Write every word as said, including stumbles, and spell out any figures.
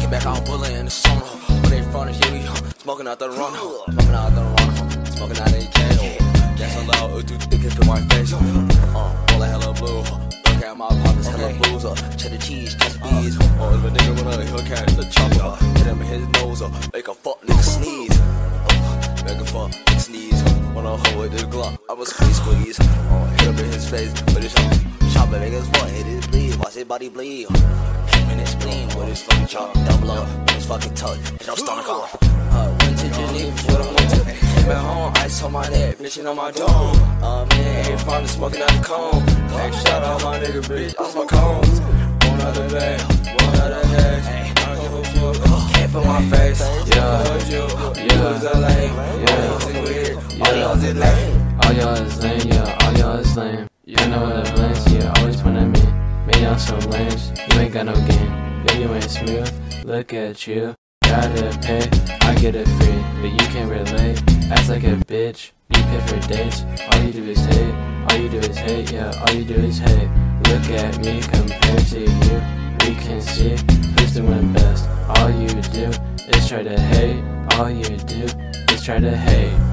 Came back out bullet in the sauna. But they front of you, smoking out the run. Smoking out the run. Smoking out A K. Gas on loud, it too thick into my face. Uh, all the hella blue. Look at my pockets, hella blues. Cheddar cheese, cheddar bees. Oh, if a nigga wanna, he'll carry the chopper. Hit him in his nose, make a fuck nigga sneeze. Make a fuck nigga sneeze. Wanna hold with this Glock, I was squeeze squeeze. Oh, hit him in his face with his chop. Chop it, make his fuck, hit his bleed. Watch his body bleed. Hit him in his spleen with his fucking chop. Double up with his fucking tuck. Hit your stomach off. Uh, went to Geneva for the winter. Came back home, ice on my neck, bitchin' on my dome. Uh, man, ain't finally smoking out the cone. Hey, shout out my nigga, bitch, off my cones. One other bag, one other day. I don't give a fuck, can't put my face. Yeah, yeah, all y'all is lame. All y'all is lame, yeah, all y'all is lame. You know what the blames, yeah, always point at me. Man, y'all some lames, you ain't got no game. Yeah, you ain't smooth, look at you. Gotta pay, I get it free, but you can't relate. Act like a bitch, you pay for dates. All you do is hate, all you do is hate, yeah, all you do is hate. Look at me compared to you, we can see who's doing best. All you do is try to hate, all you do is try to hate.